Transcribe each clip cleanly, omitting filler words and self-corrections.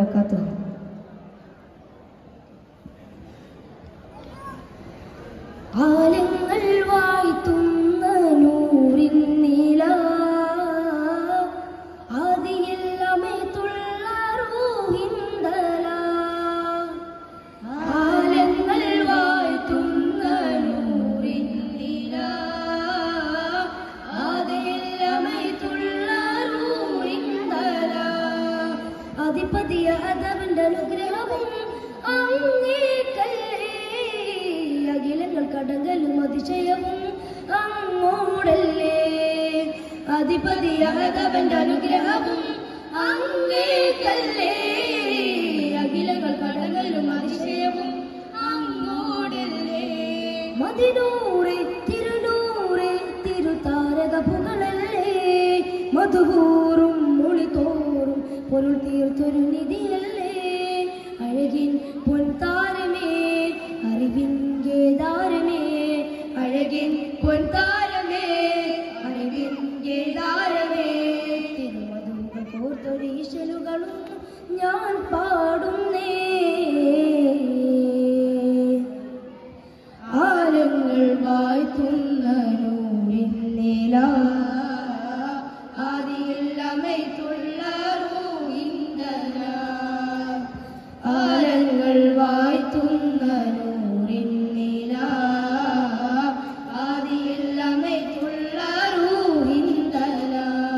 وبركاته. ആലങ്ങൾ വാഴ്ത്തുന്ന നൂറിൻ നില ആദിയില്ലമേത്തുള്ള റൂഹിന്തല ആലങ്ങൾ വാഴ്ത്തുന്ന നൂറിൻ നില ആദിയില്ലമേത്തുള്ള റൂഹിന്തല അധിപതിയ അതവന്റെ അനുഗ്രഹവും അഖിലങ്ങൾ കടങ്കലും അതിശയവും അങ്ങോടല്ലേ അധിപതിയാകവന്റെ അനുഗ്രഹവും അങ്ങേക്കല്ലേ അഖിലങ്ങൾ കടങ്കലും അതിശയവും അങ്ങോടല്ലേ മദിനൂറെ തിരുനൂറെ തിരുതാരക പുകളല്ലേ മധുകൂറും മൊളിതോറും പൊരുൾ തീർത്തൊരു നിധിയല്ലേ അഴകിൻ പൊൻതാരമേ അറിവിൻ ഗേദാരമേ അഴകിൻ പൊൻതാരമേ അറിവിൻ ഗേദാരമേ തിരുമധുര കോർത്തൊരീശലുകളും ഞാൻ പാടുന്നേ ആലങ്ങൾ വാഴ്ത്തുന്ന നൂറിൻ നില ആദിയില്ലമേത്തുള്ള റൂഹിന്തല ആലങ്ങൾ വാഴ്ത്തുന്ന നൂറിൻ നില ആദിയില്ലമേത്തുള്ള റൂഹിന്തല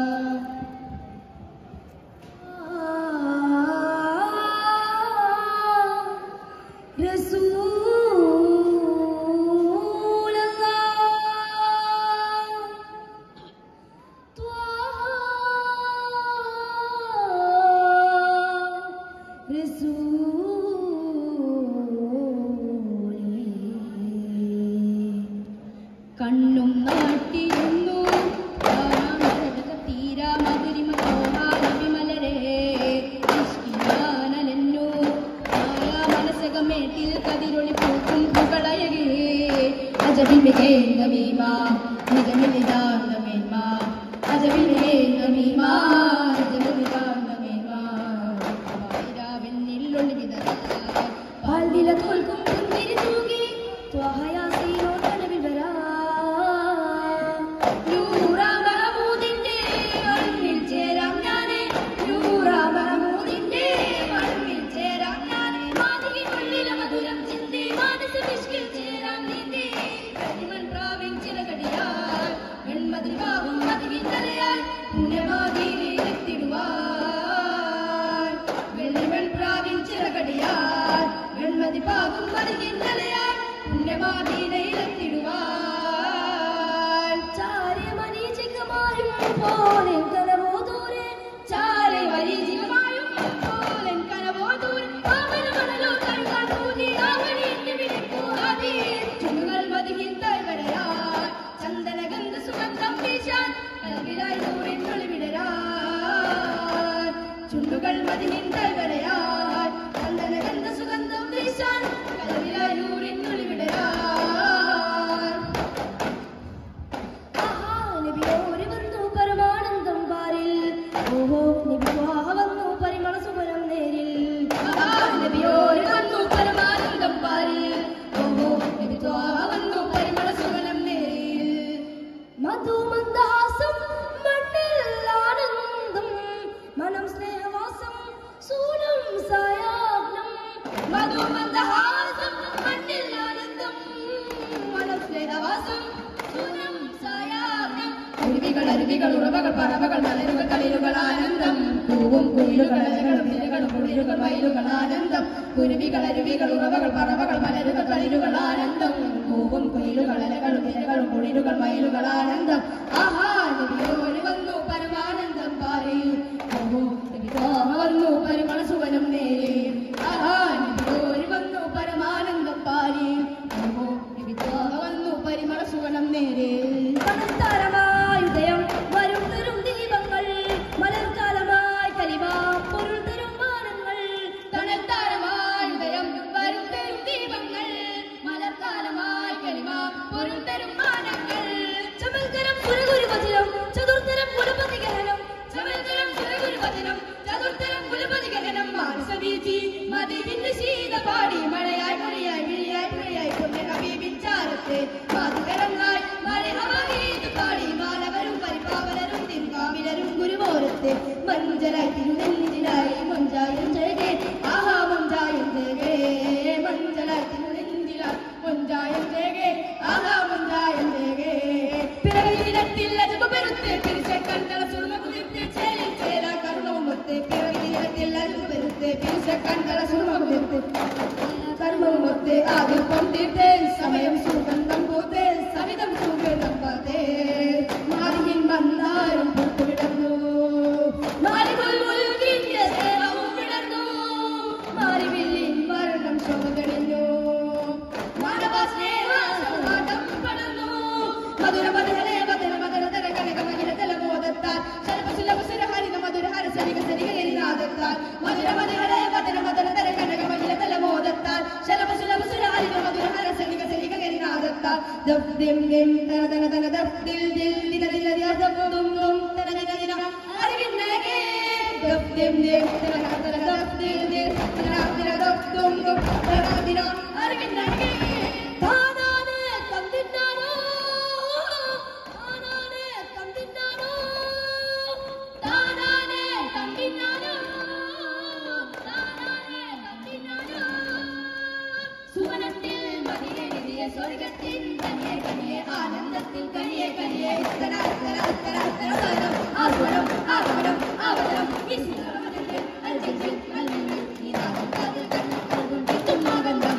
കണ്ണും നാട്ടിരുന്നു തീരാ മധുരിമലരെ ഇഷ്കിനാനലെന്നു മനസ്സകമേട്ടിൽ കതിരൊളി പൂക്കും പുകളയകേ അജബിമികേന്ദമീമ നിജമിലിതാർന്നമേന്മ അജബിമികേന്ദമീമ നിജമിലിതാർന്നമേന്മ വെന്നിലൊളി വിത പാൽദില തോൽക്കും പുന്തിരി തൂകി ത്വഹയാസീനോ തലവിൽ വരാ ചുണ്ടുകൾ മതിനിന്തൽ വരയാൻ ചന്ദനഗന്ധ സുഗന്ധം വീശാൻ കലവിലായൂരിൻ ഒളിവിടരാൻ നബിയോര് വന്നു പരമാനന്ദം പാരിൽ ഓഹോ നബി വന്നു പരിമള സുമരം നേരിൽ നബിയോര് വന്നു പരമാനന്ദം പാരിൽ ഓഹോ നബി വന്നു പരിമള സുമരം നേരിൽ മധുമന്ദഹാസം മണ്ണിൽ ആനന്ദം മനം സ്നേഹവാസം സൂനം സായാഗ്നം മധുമന്ദഹാസം മണ്ണിൽ ആനന്ദം മനം സ്നേഹവാസം സൂനം സായാഗ്നം അരുവികൾ ഉറവകൾ പറവകൾ മലരുകൾ കളിരുകൾ ആനന്ദം പൂവും കുയിലുകൾ അലകളും കുളിരുകൾ വയലുകൾ ആനന്ദം കുരുവികൾ അരുവികൾ ഉറവകൾ പറവകൾ മലരുകൾ കളിരുകൾ ആനന്ദം പൂവും കുയിലുകൾ അലകളും കുളിരുകൾ വയലുകൾ ആനന്ദം ആഹാ നബിയോര് വന്നു പരമാനന്ദം പാരി വന്നു പരിമള സുവനം നേരെ ആഹാ നബിയോര് വന്നു പരമാനന്ദം പാരി വന്നു പരിമള സുവനം നേരെ ഉദയം വരും തരും ദീപങ്ങൾ മലർക്കാലമായി കലിമ പൊരുൾ തരും മാനങ്ങൾ തണൽത്താരമായി ഉദയം വരും തരും ദീപങ്ങൾ മലർക്കാലമായി കലിമ പൊരുൾ തരും മാനങ്ങൾ ചമൽക്കരം പുരകുരു വചനം ചതുർത്തരം കുലപതി ഗഹനം ചമൽക്കരം പുരകുരു വചനം ചതുർത്തരം കുലപതി ഗഹനം പിരിശക്കണ്ടള സുമകുതിർത്ത് കർമ്മമൊത്ത് ആദ്യം പൊന്തിട്ട് സമയം സുഗന്ധം പൂത്ത് സവിധം സുഗന്ധം പാത്തേ മാറിയിൽ വന്നാലും പൂത്തുവിടന്നു മാറിമുൽകിന്റെ ദേഹവും വിടർന്നു മാറിവില്ലിൻ മരണം ശോഭകണിഞ്ഞു മാനവ സ്നേഹ സൗഹാർദ്ദം പടർന്നു മധുര മധുരേ മധുര മധുര തര കനക മഹിര തലബോധത്താൽ ശലഭസുലഭ സുരഹരിത മധുര ഹരസരിക സരികനാദത്താൽ മധുര മധുരേ മധുര മധുര തര കനക മഹിര തലബോധത്താൽ ശലഭസുലഭ സുരഹരിത മധുര ഹരസരിക സരികനാദത്താൽ ദഫ് ദിം ദിം തന തന തന ദഫ് ദിൽ ദിൽ ദിന ദിന ദഫ് ദും ദും തന ദിന ദിന അറിവിന്നകെ ദഫ് ദിം ദിം തന തന ദഫ് ദിൽ ദിൽ ദിന ദിന ദഫ് ദും ദും തന ദിന അറിവിന്നകെ താനാനെ തന്തിന്നാനോ താനാനെ തന്തിന്നാനോ താനാനെ തന്തിന്നാനോ താനാനെ തന്തിന്നാനോ സുവനത്തിൽ മതിയെഴുതിയ സ്വർഗത്തിൻ കനിയെ കനിയെ ആനന്ദത്തിൽ കനിയെ കനിയെ ഇത്തര ഇത്തര ഇത്തര ഇത്തര സാരം ആവരണം ആവരണം ആവരണം ഈശ്വരമതിൽ അൽജിൽ അൽമിൽ നീരാകും കാതിൽ കണ്ണും കിട്ടും ആനന്ദം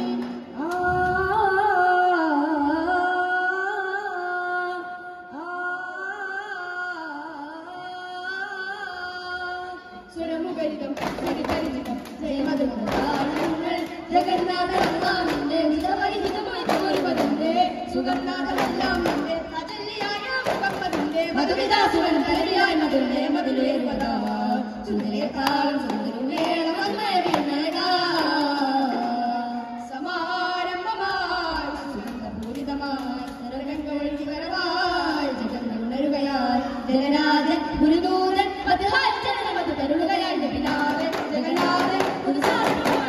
സുരമുഖരിതം സുരിതരിതം ജയമധുരം താളങ്ങൾ ജഗന്നാഥമെല്ലാം നിന്റെ നിജപരിചിതമായി തോരുവതിന്റെ സുഗന്ധാഥമെല്ലാം നിന്റെ അജല്യായ മുഹമ്മദിന്റെ മധുവിദാസുവൻ തലവിയായി മധുരനെ മധുരേർവതാ സുന്ദരിയ കാലം സുന്ദരമേളം അന്നയ പിന്നക സമാരംഭമായി സുഗന്ധപൂരിതമായി നരകങ്ക ഒഴുകി വരവായി ജഗങ്ങൾ ഉണരുകയായി ജഗന്നാഥൻ ഗുരുദൂതൻ മധുഹായി ജനന മധു തരുകയായി ജഗന്നാഥൻ ജഗന്നാഥൻ ഒരു സാധനമായി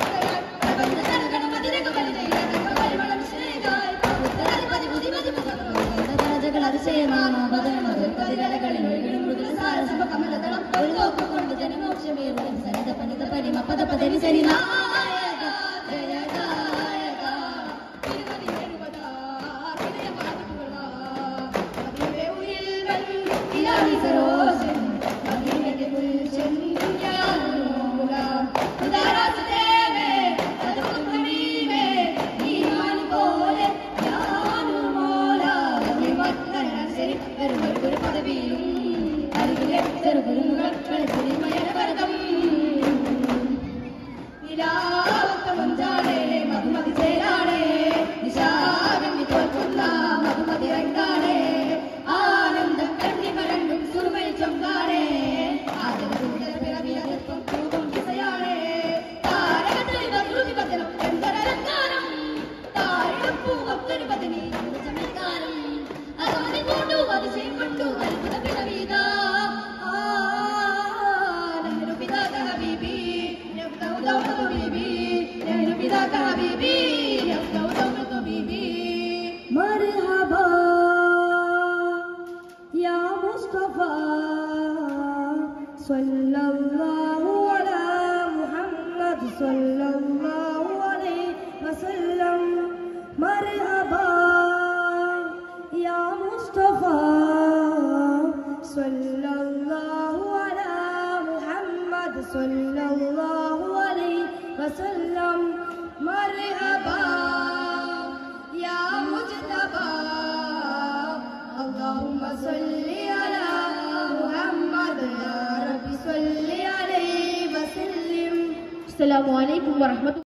مرحبا يا مصطفى صلى الله على محمد صلى الله عليه وسلم مرحبا يا مصطفى صلى الله على محمد صلى الله عليه وسلم مرحبا يا مجتبى اللهم صل على محمد يا رب صل عليه وسلم. السلام عليكم ورحمة الله.